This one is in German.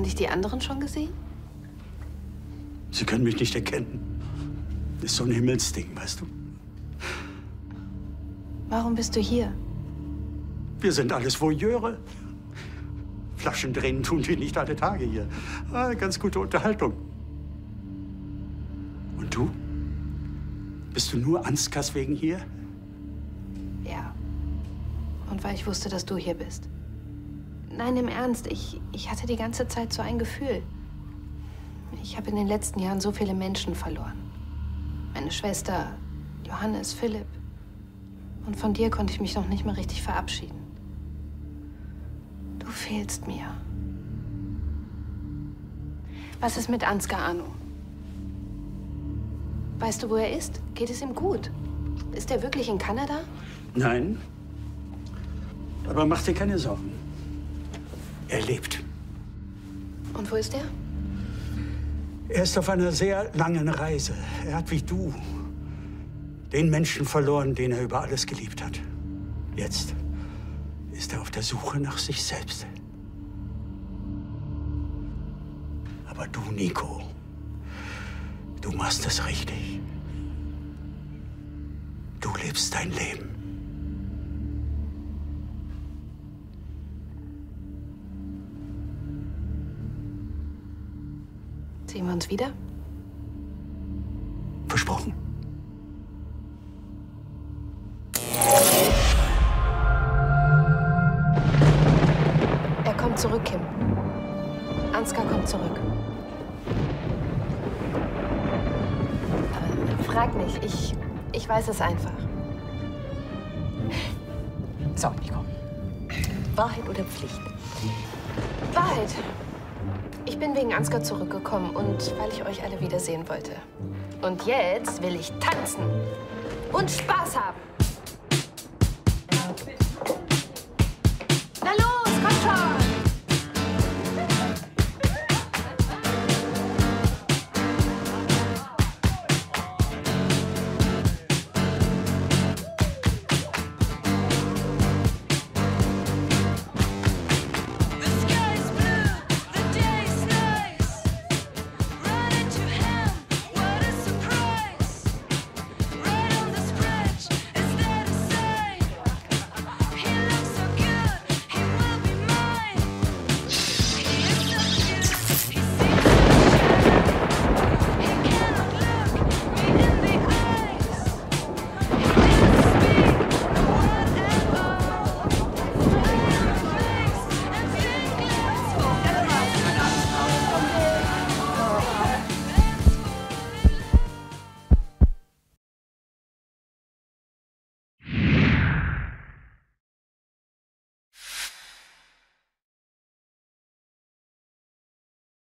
Haben dich die anderen schon gesehen? Sie können mich nicht erkennen. Das ist so ein Himmelsding, weißt du? Warum bist du hier? Wir sind alles Voyeure. Flaschen drehen tun die nicht alle Tage hier. Ganz gute Unterhaltung. Und du? Bist du nur Ansgars wegen hier? Ja. Und weil ich wusste, dass du hier bist. Nein, im Ernst, ich hatte die ganze Zeit so ein Gefühl. Ich habe in den letzten Jahren so viele Menschen verloren. Meine Schwester, Johannes, Philipp. Und von dir konnte ich mich noch nicht mal richtig verabschieden. Du fehlst mir. Was ist mit Ansgar Arno? Weißt du, wo er ist? Geht es ihm gut? Ist er wirklich in Kanada? Nein. Aber mach dir keine Sorgen. Er lebt. Und wo ist er? Er ist auf einer sehr langen Reise. Er hat wie du den Menschen verloren, den er über alles geliebt hat. Jetzt ist er auf der Suche nach sich selbst. Aber du, Nico, du machst es richtig. Du lebst dein Leben. Sehen wir uns wieder? Versprochen. Er kommt zurück, Kim. Ansgar kommt zurück. Frag nicht, ich weiß es einfach. So, Nico. Wahrheit oder Pflicht? Wahrheit. Ich bin wegen Ansgar zurückgekommen und weil ich euch alle wiedersehen wollte. Und jetzt will ich tanzen und Spaß haben. Na los, komm schon!